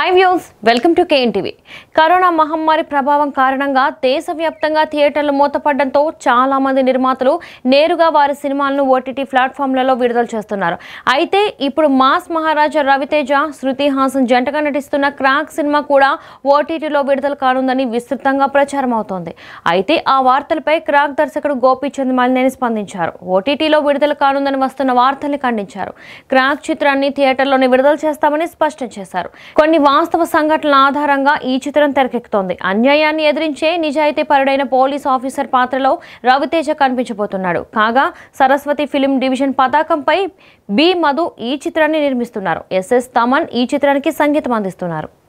Hi views, welcome to KNTV. Corona మహమ్మారి ప్రభావం కారణంగా దేశవ్యాప్తంగా థియేటర్లు మూతపడడంతో చాలా మంది నిర్మాతలు నేరుగా వారి సినిమాలను ఓటీటీ ప్లాట్ఫామ్లలో విడుదల చేస్తున్నారు. అయితే ఇప్పుడు మాస్ మహారాజా రవితేజ, శృతి హాసన్ జంటగా నటిస్తున్న క్రాక్ సినిమా కూడా ఓటీటీలో విడుదల కానుందని విస్తృతంగా ప్రచారం అవుతోంది. అయితే ఆ వార్తలపై క్రాక్ దర్శకుడు గోపీచంద్ మలినేని స్పందించారు. ఓటీటీలో విడుదల కానుందని వస్తున్న వార్తల్ని ఖండించారు. క్రాక్ చిత్రాన్ని థియేటర్లోనే విడుదల చేస్తామని స్పష్టం చేశారు. కొన్ని వాస్తవ సంఘటనల ఆధారంగా ఈ చిత్రం తెరకెక్కుతోంది. అన్యాయాన్ని ఎదిరించే నిజాయితీ పరుడైన పోలీస్ ఆఫీసర్ పాత్రలో రవితేజ కనిపించబోతున్నాడు. కాగా సరస్వతి ఫిలిం డివిజన్ పతాకంపై బి మధు ఈ చిత్రాన్ని నిర్మిస్తున్నారు. ఎస్ఎస్ తమన్ ఈ చిత్రానికి సంగీతం అందిస్తున్నారు.